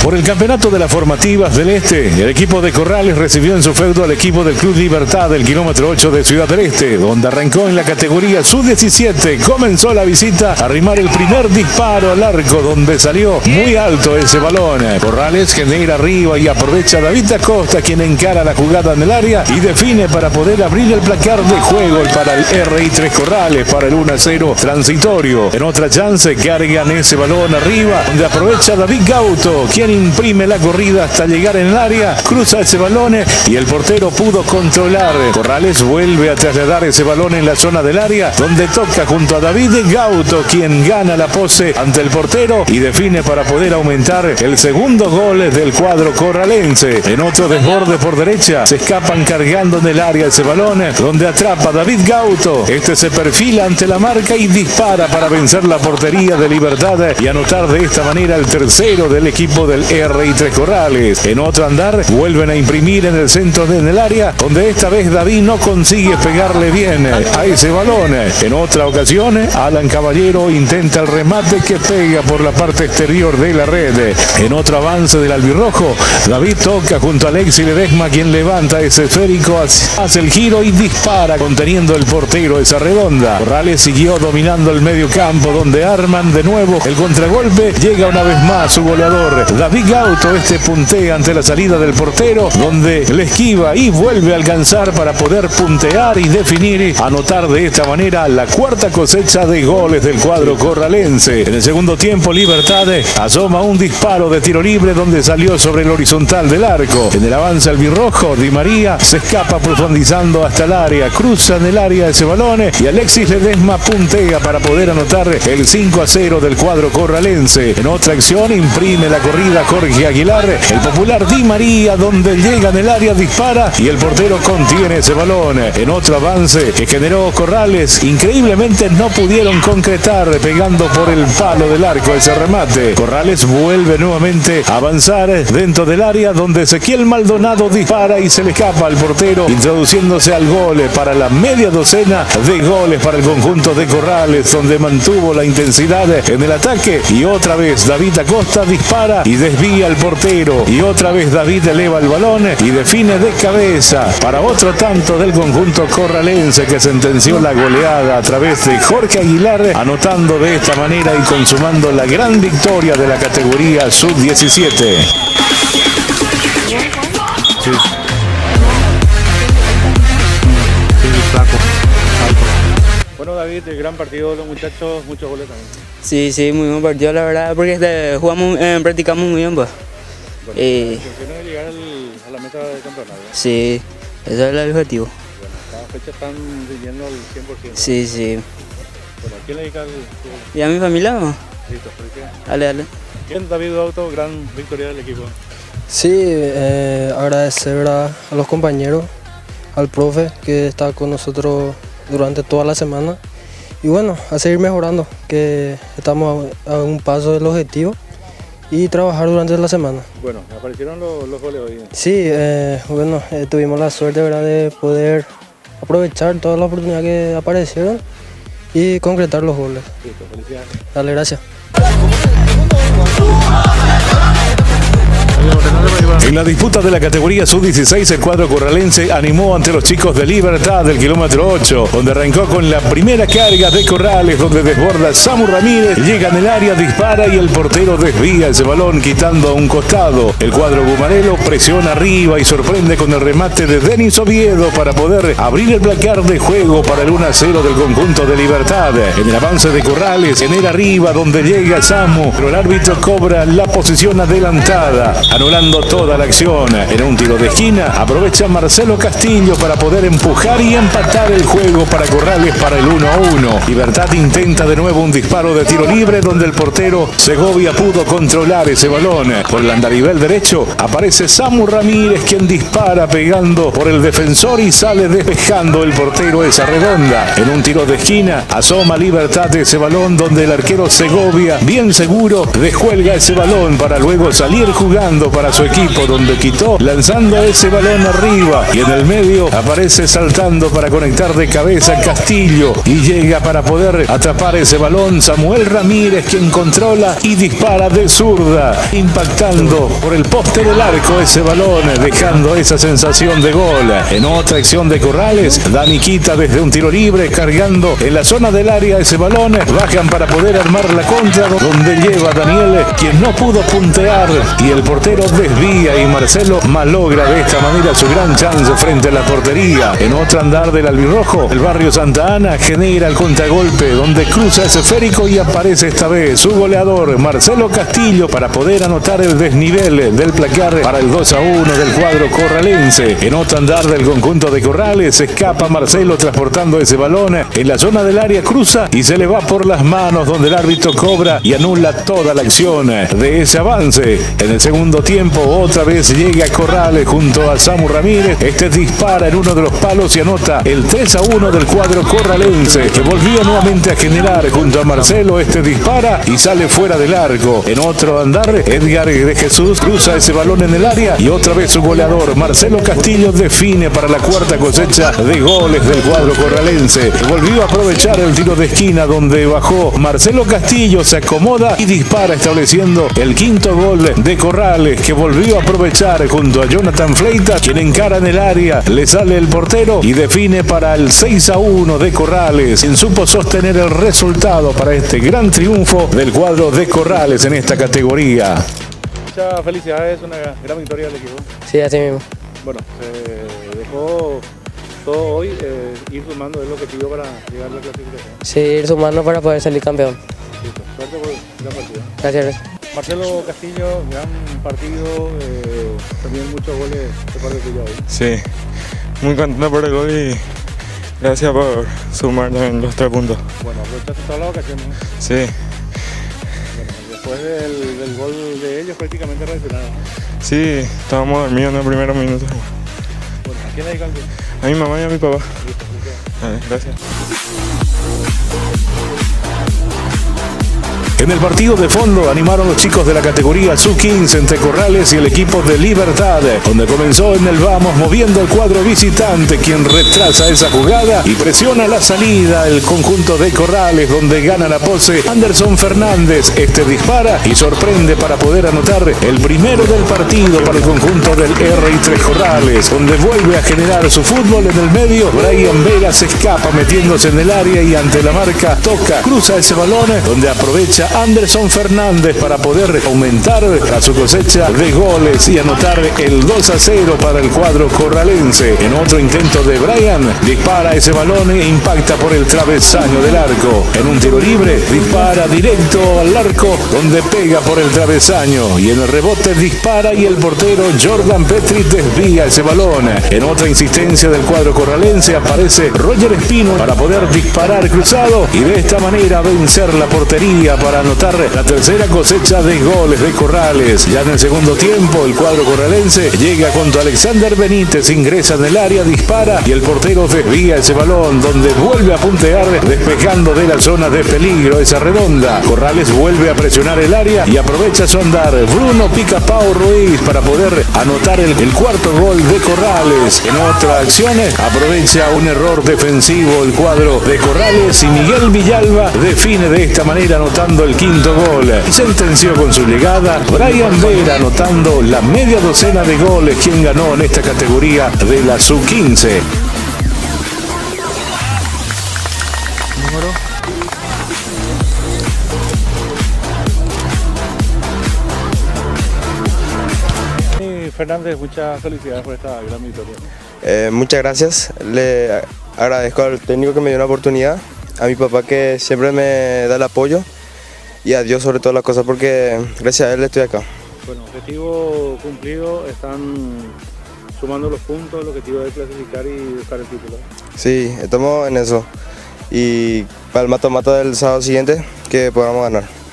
Por el campeonato de las formativas del Este, el equipo de Corrales recibió en su feudo al equipo del Club Libertad del kilómetro 8 de Ciudad del Este, donde arrancó en la categoría Sub-17. Comenzó la visita a arrimar el primer disparo al arco, donde salió muy alto ese balón. Corrales genera arriba y aprovecha David Acosta, quien encara la jugada en el área y define para poder abrir el placar de juego para el RI3 Corrales para el 1-0 transitorio. En otra chance cargan ese balón arriba, donde aprovecha David Gauto, quien imprime la corrida hasta llegar en el área, cruza ese balón y el portero pudo controlar. Corrales vuelve a trasladar ese balón en la zona del área, donde toca junto a David Gauto, quien gana la pose ante el portero y define para poder aumentar el segundo gol del cuadro corralense. En otro desborde por derecha, se escapan cargando en el área ese balón, donde atrapa David Gauto. Este se perfila ante la marca y dispara para vencer la portería de Libertad y anotar de esta manera el tercero del equipo del RI3 Corrales. En otro andar, vuelven a imprimir en el centro en el área, donde esta vez David no consigue pegarle bien a ese balón. En otra ocasión, Alan Caballero intenta el remate que pega por la parte exterior de la red. En otro avance del albirrojo, David toca junto a Alexis Ledesma, quien levanta ese esférico, hace el giro y dispara conteniendo el portero esa redonda. Corrales siguió dominando el medio campo, donde arman de nuevo el contragolpe. Llega una vez más su goleador David Gauto, este puntea ante la salida del portero, donde le esquiva y vuelve a alcanzar para poder puntear y definir, anotar de esta manera la cuarta cosecha de goles del cuadro corralense. En el segundo tiempo, Libertad asoma un disparo de tiro libre, donde salió sobre el horizontal del arco. En el avance albirrojo, Di María se escapa profundizando hasta el área, cruza en el área ese balón y Alexis Ledesma puntea para poder anotar el 5-0 del cuadro corralense. En otra acción, imprime la corrida Jorge Aguilar, el popular Di María, donde llega en el área, dispara y el portero contiene ese balón. En otro avance que generó Corrales, increíblemente no pudieron concretar, pegando por el palo del arco ese remate. Corrales vuelve nuevamente a avanzar dentro del área, donde Ezequiel Maldonado dispara y se le escapa al portero, introduciéndose al gol para la media docena de goles para el conjunto de Corrales, donde mantuvo la intensidad en el ataque. Y otra vez David Acosta dispara y desvía al portero, y otra vez David eleva el balón y define de cabeza para otro tanto del conjunto corralense, que sentenció la goleada a través de Jorge Aguilar, anotando de esta manera y consumando la gran victoria de la categoría Sub-17. Sí. Bueno, David, el gran partido de los muchachos, muchos goles también. Sí, sí, muy buen partido, la verdad, porque jugamos, practicamos muy bien, pues. Bueno, la intención es llegar a la meta del campeonato. Sí, ese es el objetivo. Bueno, cada fecha están rindiendo al 100%. Sí, sí. Bueno, ¿a quién le dedica el fútbol? ¿Y a mi familia, no? Listo, felicidades. Dale, dale. ¿Quién, David Gauto, gran victoria del equipo? Sí, agradecer a los compañeros, al profe que está con nosotros durante toda la semana y bueno, a seguir mejorando, que estamos a un paso del objetivo y trabajar durante la semana. Bueno, aparecieron los goles hoy. Sí, bueno, tuvimos la suerte, ¿verdad?, de poder aprovechar todas las oportunidades que aparecieron y concretar los goles. Listo, felicidades. Dale, gracias. En la disputa de la categoría Sub-16, el cuadro corralense animó ante los chicos de Libertad del kilómetro 8, donde arrancó con la primera carga de Corrales, donde desborda Samu Ramírez, llega en el área, dispara y el portero desvía ese balón quitando a un costado. El cuadro gumarelo presiona arriba y sorprende con el remate de Denis Oviedo para poder abrir el placar de juego para el 1-0 del conjunto de Libertad. En el avance de Corrales, genera arriba donde llega Samu, pero el árbitro cobra la posición adelantada, anulando toda la acción. En un tiro de esquina aprovecha Marcelo Castillo para poder empujar y empatar el juego para Corrales para el 1-1. Libertad intenta de nuevo un disparo de tiro libre, donde el portero Segovia pudo controlar ese balón. Por el andarivel derecho aparece Samu Ramírez, quien dispara pegando por el defensor y sale despejando el portero esa redonda. En un tiro de esquina asoma Libertad ese balón, donde el arquero Segovia bien seguro descuelga ese balón para luego salir jugando segundo para su equipo, donde quitó lanzando ese balón arriba y en el medio aparece saltando para conectar de cabeza Castillo y llega para poder atrapar ese balón Samuel Ramírez, quien controla y dispara de zurda, impactando por el poste del arco ese balón, dejando esa sensación de gol. En otra acción de Corrales, Dani quita desde un tiro libre, cargando en la zona del área ese balón, bajan para poder armar la contra, donde lleva Daniel, quien no pudo puntear, y el portero desvía y Marcelo malogra de esta manera su gran chance frente a la portería. En otro andar del albirrojo, el barrio Santa Ana genera el contragolpe, donde cruza ese esférico y aparece esta vez su goleador Marcelo Castillo para poder anotar el desnivel del placar para el 2-1 del cuadro corralense. En otro andar del conjunto de Corrales, escapa Marcelo transportando ese balón en la zona del área, cruza y se le va por las manos, donde el árbitro cobra y anula toda la acción de ese avance. En el segundo tiempo otra vez llega Corrales junto a Samu Ramírez, este dispara en uno de los palos y anota el 3-1 del cuadro corralense, que volvió nuevamente a generar junto a Marcelo, este dispara y sale fuera del arco. En otro andar, Edgar de Jesús cruza ese balón en el área y otra vez su goleador Marcelo Castillo define para la cuarta cosecha de goles del cuadro corralense. Volvió a aprovechar el tiro de esquina, donde bajó Marcelo Castillo, se acomoda y dispara, estableciendo el quinto gol de Corrales, que volvió a aprovechar junto a Jonathan Fleita, quien encara en el área, le sale el portero y define para el 6-1 de Corrales, quien supo sostener el resultado para este gran triunfo del cuadro de Corrales en esta categoría. Muchas felicidades, una gran victoria del equipo. Sí, así mismo. Bueno, se dejó todo hoy, ir sumando es el objetivo para llegar a la clasificación. Sí, ir sumando para poder salir campeón. Listo. Suerte por el partido. Gracias. Marcelo Castillo, gran partido, también muchos goles de parte tuyo hoy. Sí, muy contento por el gol y gracias por sumar también los 3 puntos. Bueno, aprovechaste todas las ocasiones, ¿no? Sí, Bueno, después del gol de ellos prácticamente reaccionaron, ¿no? sí, estábamos dormidos en los primeros minutos. Bueno, ¿a quién le dedica el gol? A mi mamá y a mi papá. Listo, felicidades. Gracias. En el partido de fondo animaron los chicos de la categoría Sub-15 entre Corrales y el equipo de Libertad, donde comenzó en el vamos moviendo el cuadro visitante, quien retrasa esa jugada y presiona la salida el conjunto de Corrales, donde gana la pose Anderson Fernández. Este dispara y sorprende para poder anotar el primero del partido para el conjunto del RI3 Corrales, donde vuelve a generar su fútbol en el medio. Brian Vega se escapa metiéndose en el área y ante la marca toca, cruza ese balón, donde aprovecha Anderson Fernández para poder aumentar a su cosecha de goles y anotar el 2-0 para el cuadro corralense. En otro intento de Brian, dispara ese balón e impacta por el travesaño del arco. En un tiro libre, dispara directo al arco, donde pega por el travesaño, y en el rebote dispara y el portero Jordan Petri desvía ese balón. En otra insistencia del cuadro corralense aparece Roger Espino para poder disparar cruzado y de esta manera vencer la portería para anotar la tercera cosecha de goles de Corrales. Ya en el segundo tiempo, el cuadro corralense llega junto a Alexander Benítez, ingresa en el área, dispara y el portero desvía ese balón, donde vuelve a puntear, despejando de la zona de peligro esa redonda. Corrales vuelve a presionar el área y aprovecha su andar Bruno Picapau Ruiz para poder anotar el cuarto gol de Corrales. En otra acción, aprovecha un error defensivo el cuadro de Corrales y Miguel Villalba define de esta manera anotando el quinto gol. Y sentenció con su llegada Brian Vera, anotando la media docena de goles, quien ganó en esta categoría de la Sub-15. Fernández, muchas felicidades por esta gran victoria. Muchas gracias, le agradezco al técnico que me dio una oportunidad, a mi papá que siempre me da el apoyo y a Dios sobre todas las cosas, porque gracias a él estoy acá. Bueno, objetivo cumplido, están sumando los puntos, el objetivo es clasificar y buscar el título. Sí, estamos en eso y para el mata-mata del sábado siguiente que podamos ganar.